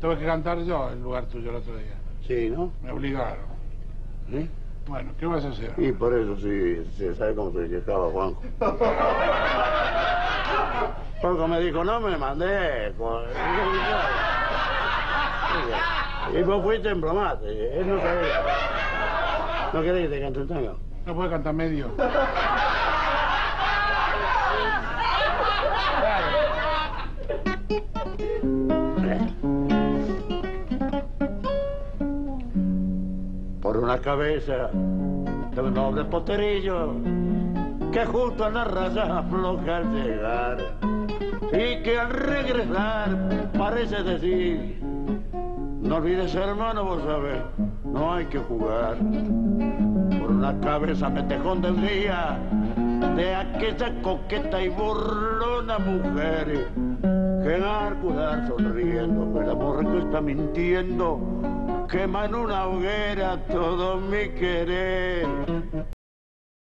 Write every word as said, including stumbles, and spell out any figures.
Tuve que cantar yo en lugar tuyo el otro día. Sí, ¿no? Me obligaron. ¿Sí? Bueno, ¿qué vas a hacer? Y por eso sí, sí ¿sabe cómo se quejaba Juanjo? Juanjo me dijo, no me mandé. Y vos fuiste en bromate. Él no sabía. ¿No querés que te cante un tango? No puede cantar medio. Por una cabeza de un noble poterillo que justo a la raza afloja al llegar y que al regresar parece decir: no olvides, hermano, vos sabés, no hay que jugar. Por una cabeza metejón del día de aquella coqueta y burlona mujer que al cuidar sonriendo el amor que está mintiendo quema en una hoguera todo mi querer.